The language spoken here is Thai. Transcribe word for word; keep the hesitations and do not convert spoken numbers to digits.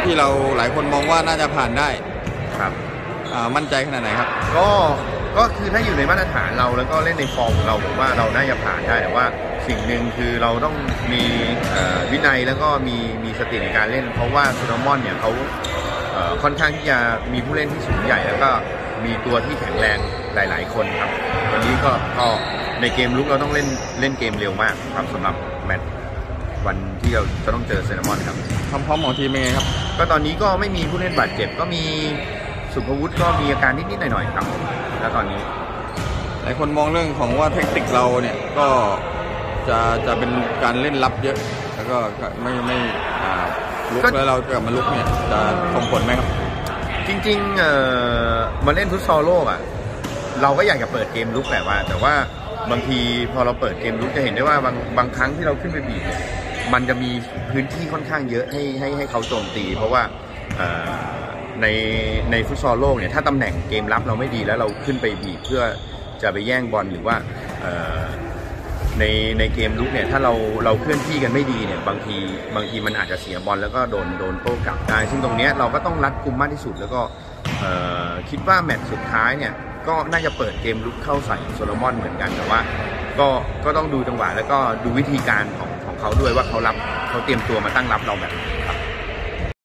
ที่เราหลายคนมองว่าน่าจะผ่านได้ครับมั่นใจขนาดไหนครับก็ก็คือถ้าอยู่ในมาตรฐานเราแล้วก็เล่นในฟอร์มของเราผมว่าเราน่าจะผ่านได้แต่ว่าสิ่งหนึ่งคือเราต้องมีวินัยแล้วก็มีมีสติในการเล่นเพราะว่าซูโนมอนเนี่ยเขาค่อนข้างที่จะมีผู้เล่นที่สูงใหญ่แล้วก็มีตัวที่แข็งแรงหลายๆคนครับวันนี้ก็ก็ในเกมลุกเราต้องเล่นเล่นเกมเร็วมากครับสำหรับแมตช์วันที่เราจะต้องเจอเซนามอนครับความพร้อมของทีมเป็นไงครับก็ตอนนี้ก็ไม่มีผู้เล่นบาดเจ็บก็มีสุภวุฒิก็มีอาการนิดๆหน่อยๆครับแล้วตอนนี้หลายคนมองเรื่องของว่าเทคนิคเราเนี่ยก็จะจะเป็นการเล่นลับเยอะแล้วก็ไม่ไม่ลุกแล้วเรากลับมาลุกเนี่ยจะส่งผลไหมครับจริงๆเอ่อมาเล่นฟุตซอลโลกอ่ะเราก็อยากจะเปิดเกมลุกแต่ว่าแต่ว่าบางทีพอเราเปิดเกมลุกจะเห็นได้ว่าบางบางครั้งที่เราขึ้นไปบีบเนี่ยมันจะมีพื้นที่ค่อนข้างเยอะให้ให้ให้เขาโจมตีเพราะว่าในในฟุตซอลโลกเนี่ยถ้าตำแหน่งเกมรับเราไม่ดีแล้วเราขึ้นไปบีบเพื่อจะไปแย่งบอลหรือว่าในในเกมลุกเนี่ยถ้าเราเราเคลื่อนที่กันไม่ดีเนี่ยบางทีบางทีมันอาจจะเสียบอลแล้วก็โดนโดนโต้กลับได้ซึ่งตรงนี้เราก็ต้องรัดกุมมากที่สุดแล้วก็คิดว่าแมตช์สุดท้ายเนี่ยก็น่าจะเปิดเกมลุกเข้าใส่โซโลมอนเหมือนกันแต่ว่าก็ก็ต้องดูจังหวะแล้วก็ดูวิธีการของของเขาด้วยว่าเขารับเขาเตรียมตัวมาตั้งรับเราแบบ